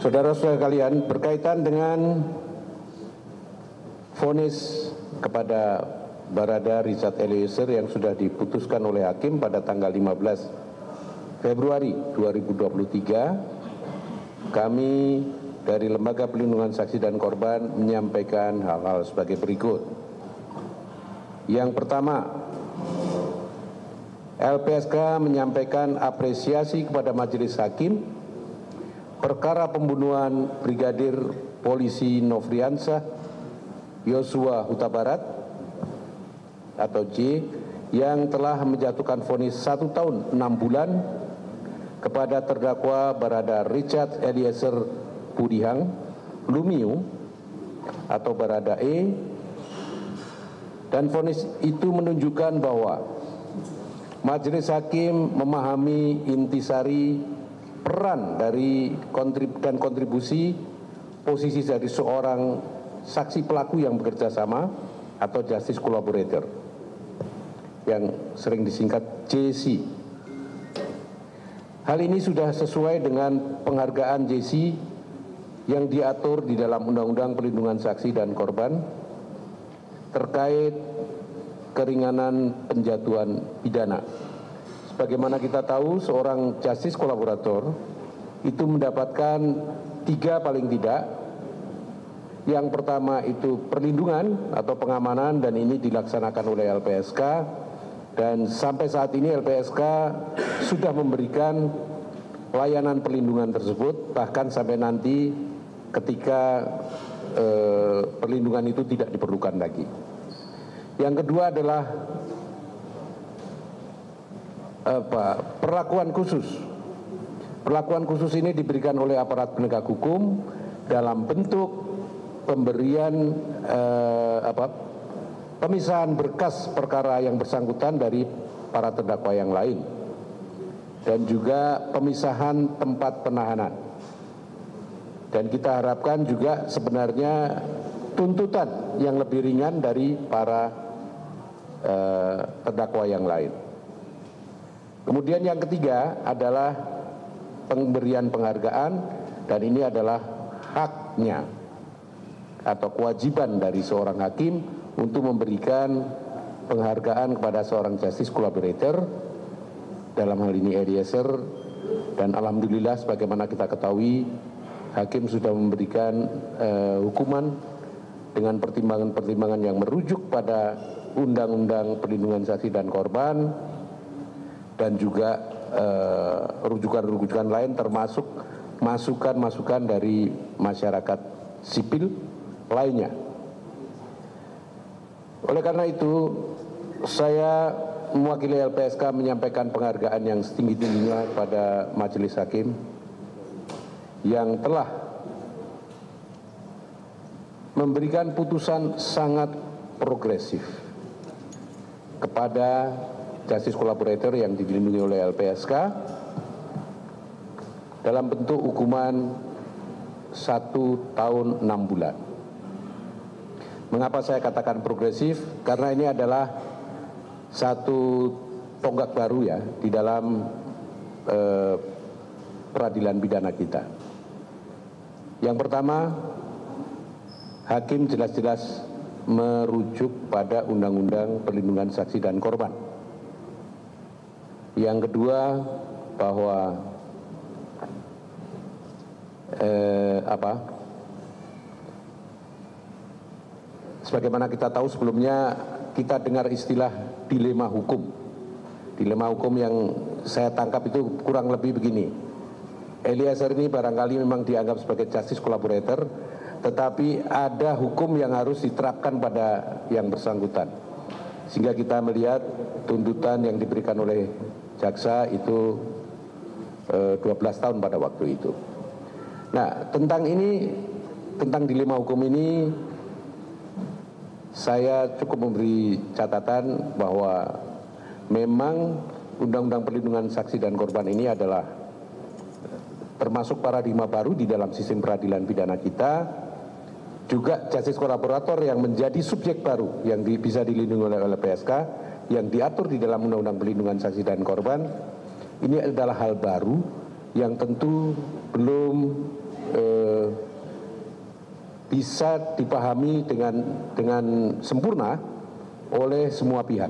Saudara-saudara kalian, berkaitan dengan vonis kepada Barada Richard Eliezer yang sudah diputuskan oleh hakim pada tanggal 15 Februari 2023, kami dari Lembaga Perlindungan Saksi dan Korban menyampaikan hal-hal sebagai berikut. Yang pertama, LPSK menyampaikan apresiasi kepada Majelis Hakim perkara pembunuhan Brigadir Polisi Nofriansah Yosua Huta Barat atau J yang telah menjatuhkan vonis 1 tahun 6 bulan kepada terdakwa Barada Richard Eliezer Pudihang Lumiu atau Barada E, dan vonis itu menunjukkan bahwa Majelis Hakim memahami intisari peran dari kontribusi posisi dari seorang saksi pelaku yang bekerja sama atau justice collaborator yang sering disingkat JC. Hal ini sudah sesuai dengan penghargaan JC yang diatur di dalam Undang-Undang Perlindungan Saksi dan Korban terkait keringanan penjatuhan pidana. Sebagaimana kita tahu, seorang justice kolaborator itu mendapatkan 3 paling tidak. Yang pertama itu perlindungan atau pengamanan, dan ini dilaksanakan oleh LPSK, dan sampai saat ini LPSK sudah memberikan layanan perlindungan tersebut, bahkan sampai nanti ketika perlindungan itu tidak diperlukan lagi. Yang kedua adalah perlakuan khusus. Perlakuan khusus ini diberikan oleh aparat penegak hukum dalam bentuk pemberian pemisahan berkas perkara yang bersangkutan dari para terdakwa yang lain, dan juga pemisahan tempat penahanan. Dan kita harapkan juga sebenarnya tuntutan yang lebih ringan dari para terdakwa yang lain. Kemudian yang ketiga adalah pemberian penghargaan, dan ini adalah haknya atau kewajiban dari seorang hakim untuk memberikan penghargaan kepada seorang justice collaborator, dalam hal ini Eliezer, dan alhamdulillah sebagaimana kita ketahui hakim sudah memberikan hukuman dengan pertimbangan-pertimbangan yang merujuk pada Undang-Undang Perlindungan Saksi dan Korban, dan juga rujukan-rujukan lain termasuk masukan-masukan dari masyarakat sipil lainnya. Oleh karena itu, saya mewakili LPSK menyampaikan penghargaan yang setinggi-tingginya kepada Majelis Hakim yang telah memberikan putusan sangat progresif kepada justice collaborator yang dilindungi oleh LPSK dalam bentuk hukuman 1 tahun 6 bulan. Mengapa saya katakan progresif? Karena ini adalah satu tonggak baru ya di dalam peradilan pidana kita. Yang pertama, hakim jelas-jelas merujuk pada Undang-Undang Perlindungan Saksi dan Korban. Yang kedua, bahwa sebagaimana kita tahu sebelumnya kita dengar istilah dilema hukum. Dilema hukum yang saya tangkap itu kurang lebih begini. Eliezer ini barangkali memang dianggap sebagai justice collaborator, tetapi ada hukum yang harus diterapkan pada yang bersangkutan. Sehingga kita melihat tuntutan yang diberikan oleh jaksa itu 12 tahun pada waktu itu. Nah, tentang dilema hukum ini saya cukup memberi catatan bahwa memang Undang-Undang Perlindungan Saksi dan Korban ini adalah termasuk paradigma baru di dalam sistem peradilan pidana kita, juga justice kolaborator yang menjadi subjek baru yang bisa dilindungi oleh LPSK yang diatur di dalam Undang-Undang Perlindungan Saksi dan Korban. Ini adalah hal baru yang tentu belum bisa dipahami dengan sempurna oleh semua pihak.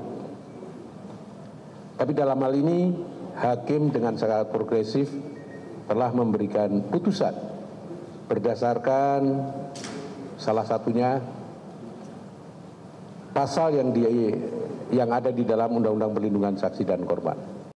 Tapi dalam hal ini hakim dengan sangat progresif telah memberikan putusan berdasarkan salah satunya pasal yang ada di dalam Undang-Undang Perlindungan Saksi dan Korban.